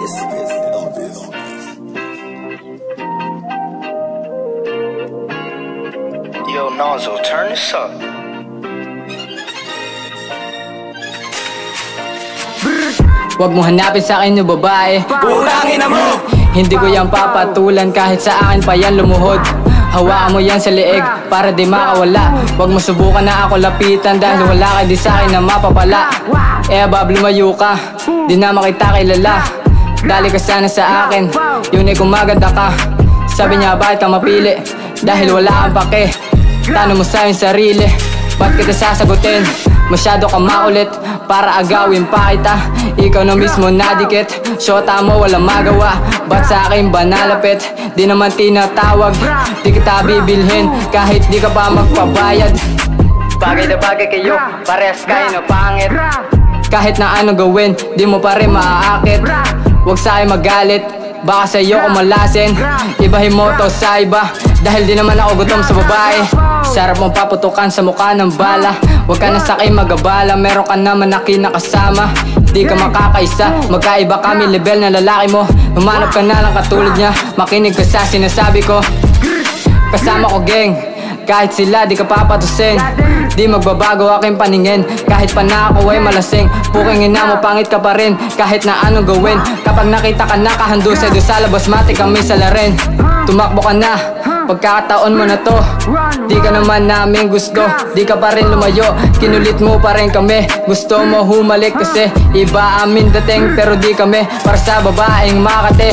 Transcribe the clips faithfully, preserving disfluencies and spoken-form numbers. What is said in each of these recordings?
Elvis, Elvis. Yo, Nozzle, turn this up. Wag mo hanapin sa akin yung babae, Putangin na mo! hindi ko yan papatulan kahit sa akin pa yan lumuhod. Hawakan mo yan sa leeg para di makawala. Wag mo subukan na ako lapitan dahil wala ka di sa akin na mapapala. Eh abab, lumayo ka, di na makita kilala. Dali ka sana sa akin, yun ay kung maganda ka. Sabi niya bakit ka mapili, dahil wala kang pake. Tanong mo sa yung sarili, ba't kita sasagutin? Masyado ka makulit para agawin pa kita. Ikaw na mismo nadikit, syota mo walang magawa. Ba't sa akin ba nalapit? Di naman tinatawag, di kita bibilhin kahit di ka pa magpabayad. Bagay na bagay kayo, parehas kayo na pangit. Kahit na ano gawin, di mo pa rin maaakit. Huwag sa akin magalit, baka sa'yo kumalasin. Ibahin mo to sa iba, dahil di naman ako gutom sa babae. Sarap mong paputukan sa mukha ng bala. Huwag ka na sa'kin magabala, meron ka naman na kinakasama. Di ka makakaisa, magkaiba kami level na lalaki mo. Humanap ka na lang katulad niya, makinig ka sa sinasabi ko. Kasama ko gang, kahit sila di ka papatusin. Di magbabago aking paningin, kahit pa na ako ay malasing. Pukingin na mo, pangit ka pa rin, kahit na anong gawin. Kapag nakita ka na kahandusay, doon sa labas mati kami salarin. Tumakbo ka na, pagkakataon mo na to. Di ka naman namin gusto, di ka pa rin lumayo. Kinulit mo pa rin kami, gusto mo humalik kasi iba amin dating, pero di kami para sa babaeng Makate.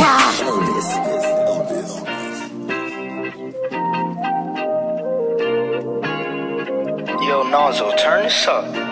Yo, Nozzle, turn this up.